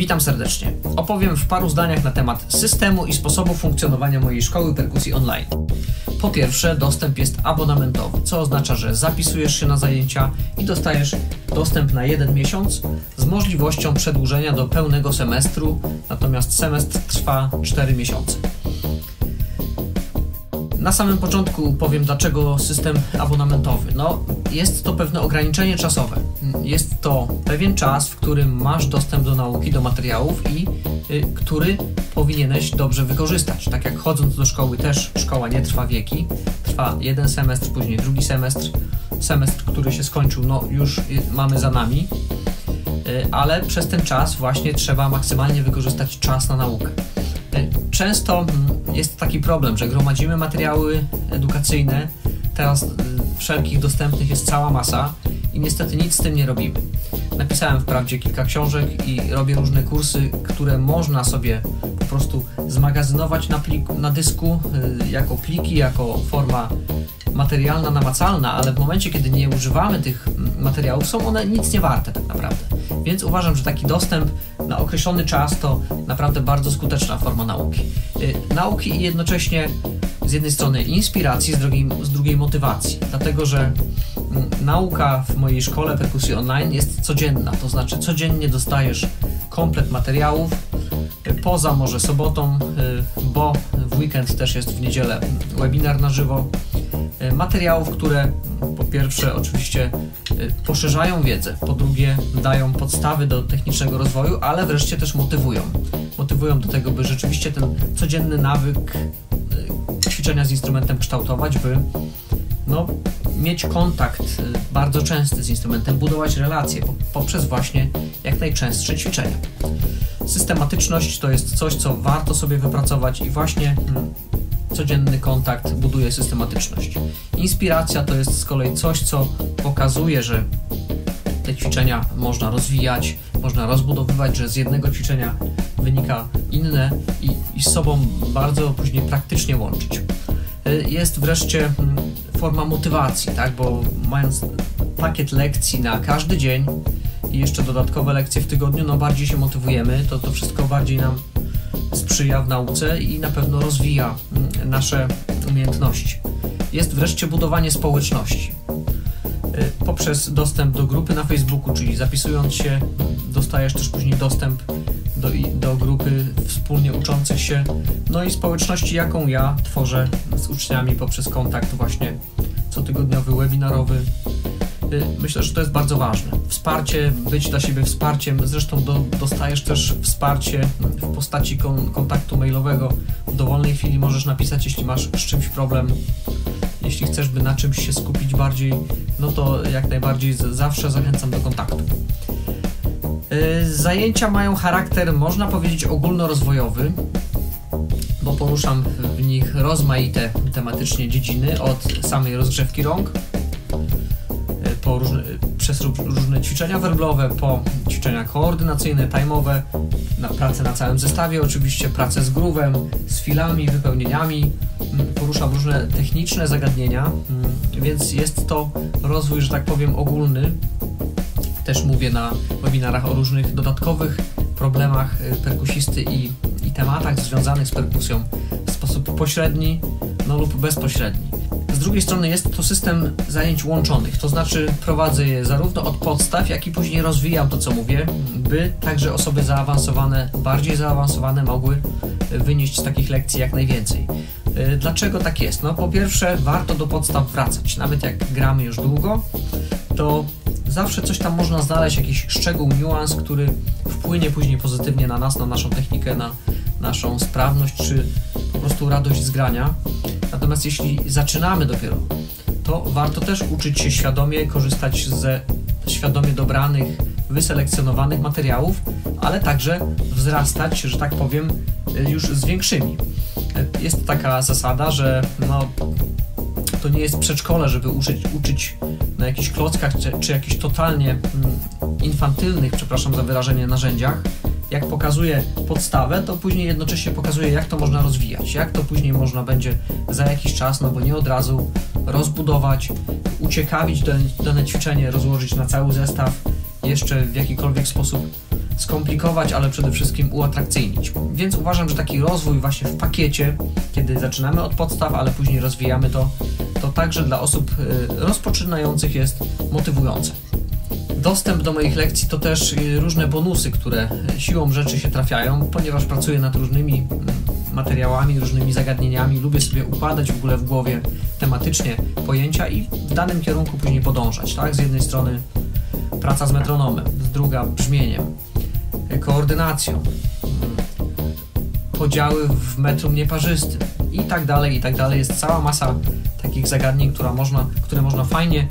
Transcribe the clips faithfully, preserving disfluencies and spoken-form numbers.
Witam serdecznie. Opowiem w paru zdaniach na temat systemu i sposobu funkcjonowania mojej szkoły perkusji online. Po pierwsze, dostęp jest abonamentowy, co oznacza, że zapisujesz się na zajęcia i dostajesz dostęp na jeden miesiąc z możliwością przedłużenia do pełnego semestru, natomiast semestr trwa cztery miesiące. Na samym początku powiem, dlaczego system abonamentowy. No, jest to pewne ograniczenie czasowe. Jest to pewien czas, w którym masz dostęp do nauki, do materiałów i y, który powinieneś dobrze wykorzystać. Tak jak chodząc do szkoły też szkoła nie trwa wieki. Trwa jeden semestr, później drugi semestr. Semestr, który się skończył, no już y, mamy za nami. Y, ale przez ten czas właśnie trzeba maksymalnie wykorzystać czas na naukę. Często jest taki problem, że gromadzimy materiały edukacyjne, teraz wszelkich dostępnych jest cała masa i niestety nic z tym nie robimy. Napisałem wprawdzie kilka książek i robię różne kursy, które można sobie po prostu zmagazynować na, pliku, na dysku jako pliki, jako forma materialna, namacalna, ale w momencie, kiedy nie używamy tych materiałów, są one nic nie warte tak naprawdę. Więc uważam, że taki dostęp na określony czas to naprawdę bardzo skuteczna forma nauki. Yy, nauki i jednocześnie z jednej strony inspiracji, z drugiej, z drugiej motywacji. Dlatego, że y, nauka w mojej szkole perkusji online jest codzienna, to znaczy codziennie dostajesz komplet materiałów, y, poza może sobotą, y, bo w weekend też jest w niedzielę webinar na żywo. Y, materiałów, które po pierwsze oczywiście y, poszerzają wiedzę, po drugie dają podstawy do technicznego rozwoju, ale wreszcie też motywują. Motywują do tego, by rzeczywiście ten codzienny nawyk y, ćwiczenia z instrumentem kształtować, by no, mieć kontakt y, bardzo częsty z instrumentem, budować relacje po, poprzez właśnie jak najczęstsze ćwiczenia. Systematyczność to jest coś, co warto sobie wypracować i właśnie y, codzienny kontakt buduje systematyczność. Inspiracja to jest z kolei coś, co pokazuje, że te ćwiczenia można rozwijać, można rozbudowywać, że z jednego ćwiczenia wynika inne i, i z sobą bardzo później praktycznie łączyć. Jest wreszcie forma motywacji, tak? Bo mając pakiet lekcji na każdy dzień i jeszcze dodatkowe lekcje w tygodniu, no bardziej się motywujemy, to to wszystko bardziej nam sprzyja w nauce i na pewno rozwija nasze umiejętności. Jest wreszcie budowanie społeczności. Poprzez dostęp do grupy na Facebooku, czyli zapisując się, dostajesz też później dostęp do, do grupy wspólnie uczących się, no i społeczności, jaką ja tworzę z uczniami poprzez kontakt właśnie cotygodniowy, webinarowy. Myślę, że to jest bardzo ważne. Wsparcie, być dla siebie wsparciem, zresztą do, dostajesz też wsparcie w postaci kon, kontaktu mailowego. W dowolnej chwili możesz napisać, jeśli masz z czymś problem. Jeśli chcesz, by na czymś się skupić bardziej, no to jak najbardziej zawsze zachęcam do kontaktu. Zajęcia mają charakter, można powiedzieć, ogólnorozwojowy, bo poruszam w nich rozmaite tematycznie dziedziny, od samej rozgrzewki rąk, po różne, przez różne ćwiczenia werblowe, po ćwiczenia koordynacyjne, time'owe, na pracę na całym zestawie oczywiście, pracę z groovem, z filami, wypełnieniami. Poruszam różne techniczne zagadnienia, więc jest to rozwój, że tak powiem, ogólny. Też mówię na webinarach o różnych dodatkowych problemach perkusisty i, i tematach związanych z perkusją w sposób pośredni, no lub bezpośredni. Z drugiej strony jest to system zajęć łączonych, to znaczy prowadzę je zarówno od podstaw, jak i później rozwijam to, co mówię, by także osoby zaawansowane, bardziej zaawansowane mogły wynieść z takich lekcji jak najwięcej. Dlaczego tak jest? No po pierwsze, warto do podstaw wracać. Nawet jak gramy już długo, to zawsze coś tam można znaleźć, jakiś szczegół, niuans, który wpłynie później pozytywnie na nas, na naszą technikę, na naszą sprawność, czy po prostu radość z grania. Natomiast jeśli zaczynamy dopiero, to warto też uczyć się świadomie, korzystać ze świadomie dobranych, wyselekcjonowanych materiałów, ale także wzrastać, że tak powiem, już z większymi. Jest taka zasada, że no, to nie jest przedszkole, żeby uczyć, uczyć na jakichś klockach, czy, czy jakichś totalnie infantylnych, przepraszam za wyrażenie, narzędziach. Jak pokazuje podstawę, to później jednocześnie pokazuje, jak to można rozwijać, jak to później można będzie za jakiś czas, no bo nie od razu rozbudować, uciekawić dane, dane ćwiczenie, rozłożyć na cały zestaw, jeszcze w jakikolwiek sposób skomplikować, ale przede wszystkim uatrakcyjnić. Więc uważam, że taki rozwój właśnie w pakiecie, kiedy zaczynamy od podstaw, ale później rozwijamy to, to także dla osób rozpoczynających jest motywujące. Dostęp do moich lekcji to też różne bonusy, które siłą rzeczy się trafiają, ponieważ pracuję nad różnymi materiałami, różnymi zagadnieniami, lubię sobie układać w ogóle w głowie tematycznie pojęcia i w danym kierunku później podążać, tak? Z jednej strony praca z metronomem, z druga brzmieniem, koordynacją, podziały w metrum nieparzystym i tak dalej, i tak dalej. Jest cała masa takich zagadnień, która można, które można fajnie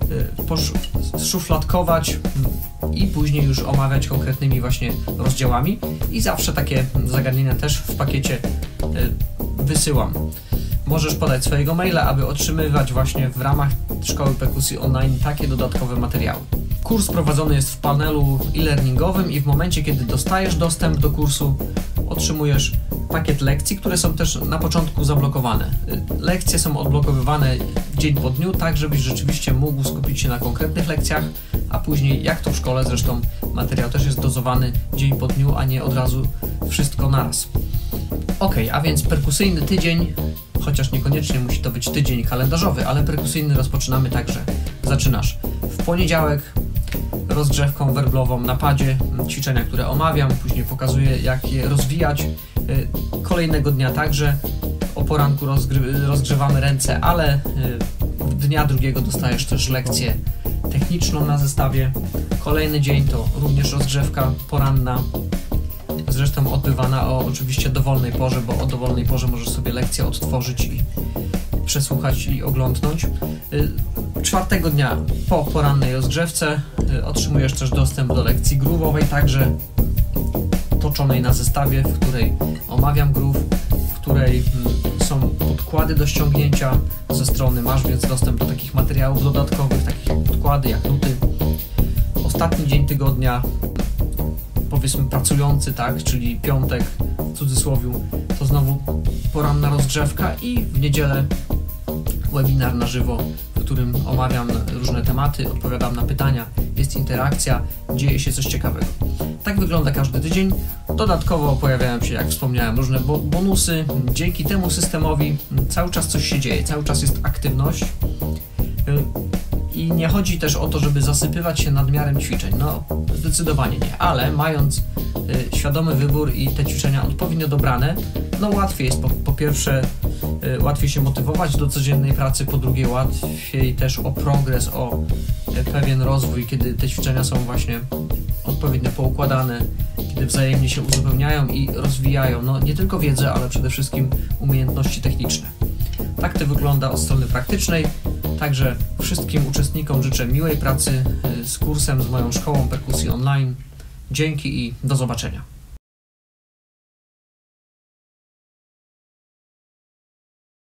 szufladkować i później już omawiać konkretnymi właśnie rozdziałami i zawsze takie zagadnienia też w pakiecie wysyłam. Możesz podać swojego maila, aby otrzymywać właśnie w ramach Szkoły Perkusji Online takie dodatkowe materiały. Kurs prowadzony jest w panelu e-learningowym i w momencie, kiedy dostajesz dostęp do kursu, otrzymujesz pakiet lekcji, które są też na początku zablokowane. Lekcje są odblokowywane dzień po dniu, tak żebyś rzeczywiście mógł skupić się na konkretnych lekcjach, a później, jak to w szkole, zresztą materiał też jest dozowany dzień po dniu, a nie od razu wszystko naraz. Ok, a więc perkusyjny tydzień, chociaż niekoniecznie musi to być tydzień kalendarzowy, ale perkusyjny rozpoczynamy tak, że zaczynasz w poniedziałek rozgrzewką werblową na padzie, ćwiczenia, które omawiam, później pokazuję, jak je rozwijać. Kolejnego dnia także o poranku rozgry- rozgrzewamy ręce, ale dnia drugiego dostajesz też lekcję techniczną na zestawie. Kolejny dzień to również rozgrzewka poranna, zresztą odbywana o oczywiście dowolnej porze, bo o dowolnej porze możesz sobie lekcję odtworzyć i przesłuchać i oglądnąć. Czwartego dnia po porannej rozgrzewce otrzymujesz też dostęp do lekcji groove'owej, także toczonej na zestawie, w której omawiam groove, w której są podkłady do ściągnięcia ze strony, masz więc dostęp do takich materiałów dodatkowych, takich jak podkłady, jak nuty. Ostatni dzień tygodnia, powiedzmy pracujący, tak, czyli piątek w cudzysłowie, to znowu poranna rozgrzewka i w niedzielę webinar na żywo, w którym omawiam różne tematy, odpowiadam na pytania, jest interakcja, dzieje się coś ciekawego. Tak wygląda każdy tydzień. Dodatkowo pojawiają się, jak wspomniałem, różne bo bonusy. Dzięki temu systemowi cały czas coś się dzieje, cały czas jest aktywność. I nie chodzi też o to, żeby zasypywać się nadmiarem ćwiczeń, no zdecydowanie nie, ale mając y, świadomy wybór i te ćwiczenia odpowiednio dobrane, no łatwiej jest po, po pierwsze y, łatwiej się motywować do codziennej pracy, po drugie łatwiej też o progres, o y, pewien rozwój, kiedy te ćwiczenia są właśnie odpowiednio poukładane, kiedy wzajemnie się uzupełniają i rozwijają, no nie tylko wiedzę, ale przede wszystkim umiejętności techniczne. Tak to wygląda od strony praktycznej. Także wszystkim uczestnikom życzę miłej pracy z kursem, z moją szkołą perkusji online. Dzięki i do zobaczenia.